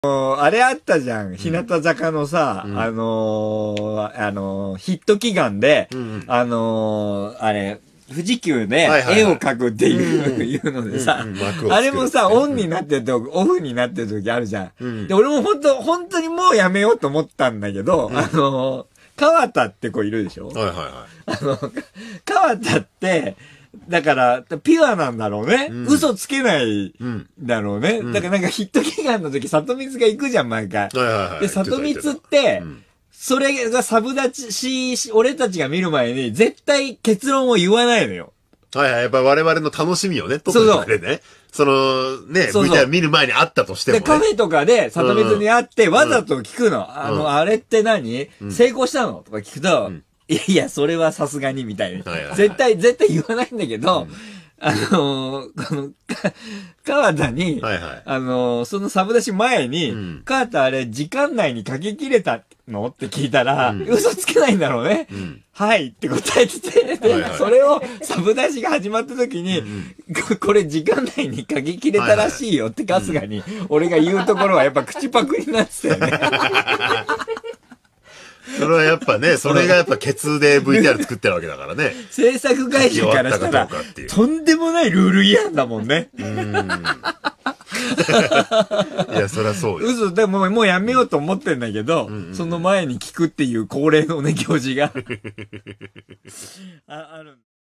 あれあったじゃん。日向坂のさ、ヒット祈願で、あれ、富士急で絵を描くっていうのでさ、あれもさ、オンになってるとオフになってる時あるじゃん。で、俺も本当にもうやめようと思ったんだけど、川田って子いるでしょ？川田って、だから、ピュアなんだろうね。嘘つけないだろうね。だからなんかヒット祈願の時、里光が行くじゃん、毎回。で、里光って、それがサブ立ち俺たちが見る前に、絶対結論を言わないのよ。 やっぱ我々の楽しみよね、特にこれね。VTR 見る前にあったとしてもね。 で、カフェとかで、里光に会って、わざと聞くの。あれって何成功したのとか聞くと、いや、それはさすがに、みたいな。絶対言わないんだけど、川田に、そのサブ出し前に、川田あれ、時間内に書き切れたのって聞いたら、嘘つけないんだろうね。はいって答えてて、それをサブ出しが始まった時に、これ時間内に書き切れたらしいよって春日に、俺が言うところはやっぱ口パクになってたよね。 それはやっぱね、それがやっぱケツで VTR 作ってるわけだからね。 制作会社からしたら、とんでもないルール違反だもんね。いや、そりゃそうよ。 嘘、でももうやめようと思ってんだけど、その前に聞くっていう恒例のね、行事がある。